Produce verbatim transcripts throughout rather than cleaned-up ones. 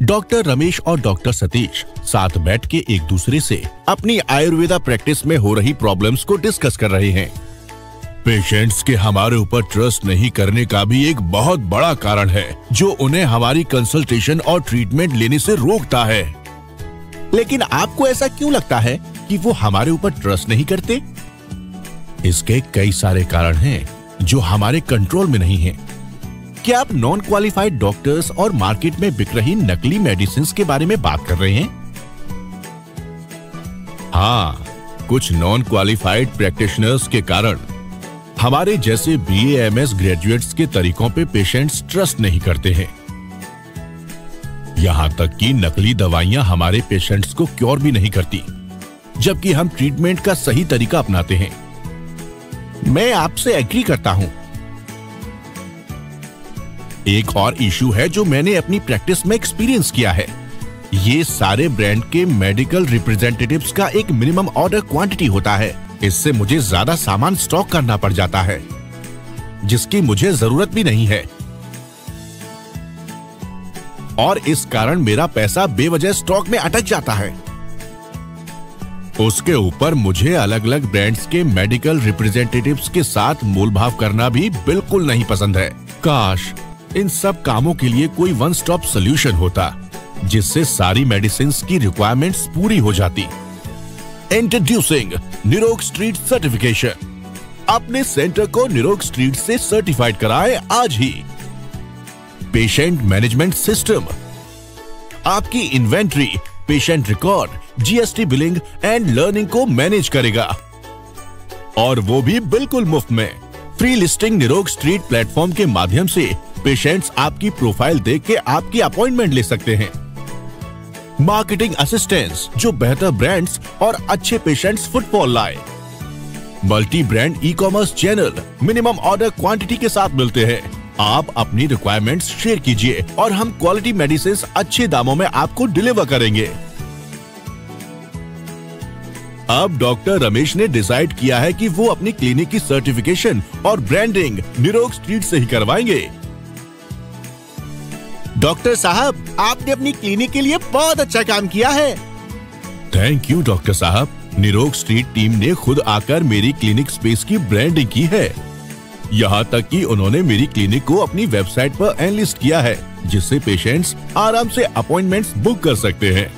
Doctor Ramesh और doctor Satish साथ बैठ के एक दूसरे से अपनी आयुर्वेदा प्रैक्टिस में हो रही प्रॉब्लम्स को डिस्कस कर रहे हैं। पेशेंट्स के हमारे ऊपर ट्रस्ट नहीं करने का भी एक बहुत बड़ा कारण है जो उन्हें हमारी कंसल्टेशन और ट्रीटमेंट लेने से रोकता है। लेकिन आपको ऐसा क्यों लगता है कि वो हमारे ऊपर ट्रस्ट नहीं करते? इसके कई सारे कारण हैं जो हमारे कंट्रोल में नहीं हैं। क्या आप नॉन क्वालिफाइड डॉक्टर्स और मार्केट में बिक रही नकली मेडिसिन के बारे में बात कर रहे हैं? हाँ, कुछ नॉन क्वालिफाइड प्रैक्टिशनर्स के कारण हमारे जैसे B A M S graduates के तरीकों पे पेशेंट्स ट्रस्ट नहीं करते हैं। यहाँ तक कि नकली दवाइयां हमारे पेशेंट्स को क्योर भी नहीं करती, जबकि हम ट्रीटमेंट का सही तरीका अपनाते हैं। मैं आपसे एग्री करता हूं। एक और इशू है जो मैंने अपनी प्रैक्टिस में एक्सपीरियंस किया है। ये सारे ब्रांड के मेडिकल रिप्रेजेंटेटिव्स का एक मिनिमम ऑर्डर क्वांटिटी होता है। इससे मुझे ज्यादा सामान स्टॉक करना पड़ जाता है जिसकी मुझे जरूरत भी नहीं है, और इस कारण मेरा पैसा बेवजह स्टॉक में अटक जाता है। उसके ऊपर मुझे अलग अलग ब्रांड्स के मेडिकल रिप्रेजेंटेटिव्स के साथ मोलभाव करना भी बिल्कुल नहीं पसंद है। काश इन सब कामों के लिए कोई वन स्टॉप सोल्यूशन होता जिससे सारी मेडिसिन की रिक्वायरमेंट्स पूरी हो जाती। इंट्रोड्यूसिंग निरोग स्ट्रीट सर्टिफिकेशन। अपने सेंटर को निरोग स्ट्रीट से सर्टिफाइड कराएं आज ही। पेशेंट मैनेजमेंट सिस्टम आपकी inventory, patient record, G S T billing and learning को मैनेज करेगा, और वो भी बिल्कुल मुफ्त में। Free listing Nirog street platform के माध्यम से पेशेंट्स आपकी प्रोफाइल देख के आपकी अपॉइंटमेंट ले सकते हैं। मार्केटिंग असिस्टेंस जो बेहतर ब्रांड्स और अच्छे पेशेंट्स फुटफॉल लाए। Multi brand e commerce channel minimum order quantity के साथ मिलते हैं। आप अपनी रिक्वायरमेंट्स शेयर कीजिए और हम क्वालिटी मेडिसिन अच्छे दामों में आपको डिलीवर करेंगे। अब डॉक्टर रमेश ने डिसाइड किया है कि वो अपनी क्लिनिक की सर्टिफिकेशन और ब्रांडिंग निरोग स्ट्रीट से ही करवाएंगे। डॉक्टर साहब, आपने अपनी क्लिनिक के लिए बहुत अच्छा काम किया है। थैंक यू डॉक्टर साहब। निरोग स्ट्रीट टीम ने खुद आकर मेरी क्लिनिक स्पेस की ब्रांडिंग की है। यहाँ तक कि उन्होंने मेरी क्लिनिक को अपनी वेबसाइट पर एनलिस्ट किया है, जिससे पेशेंट्स आराम से अपॉइंटमेंट्स बुक कर सकते हैं।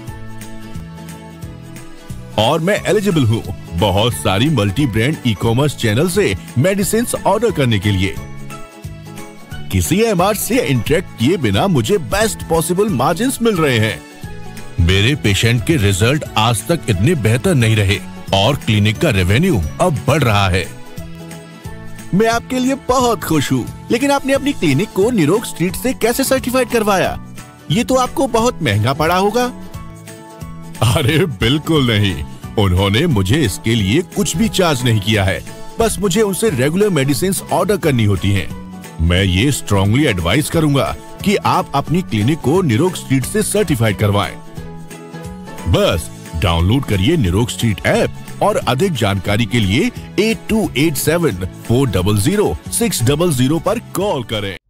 और मैं एलिजिबल हूँ बहुत सारी multi brand e commerce channel से मेडिसिन ऑर्डर करने के लिए। किसी एम आर से इंटरेक्ट किए बिना मुझे बेस्ट पॉसिबल मार्जिन्स मिल रहे हैं। मेरे पेशेंट के रिजल्ट आज तक इतने बेहतर नहीं रहे और क्लिनिक का रेवेन्यू अब बढ़ रहा है। मैं आपके लिए बहुत खुश हूँ, लेकिन आपने अपनी क्लिनिक को निरोग स्ट्रीट से कैसे सर्टिफाइड करवाया? ये तो आपको बहुत महंगा पड़ा होगा। अरे बिल्कुल नहीं, उन्होंने मुझे इसके लिए कुछ भी चार्ज नहीं किया है। बस मुझे उनसे रेगुलर मेडिसिन ऑर्डर करनी होती हैं। मैं ये स्ट्रांगली एडवाइस करूंगा कि आप अपनी क्लिनिक को निरोग स्ट्रीट से सर्टिफाइड करवाएं। बस डाउनलोड करिए निरोग स्ट्रीट ऐप और अधिक जानकारी के लिए eight two eight seven four zero zero six zero zero पर कॉल करें।